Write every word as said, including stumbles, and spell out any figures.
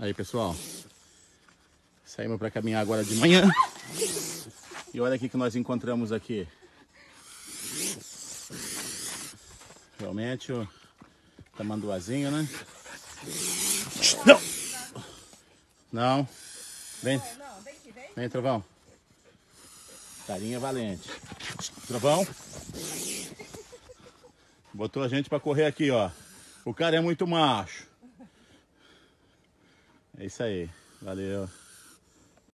Aí, pessoal. Saímos para caminhar agora de manhã. E olha aqui que nós encontramos aqui. Realmente o tamanduazinho, né? Não! Não. Vem. Vem, Trovão. Carinha valente. Trovão. Botou a gente para correr aqui, ó. O cara é muito macho. É isso aí. Valeu.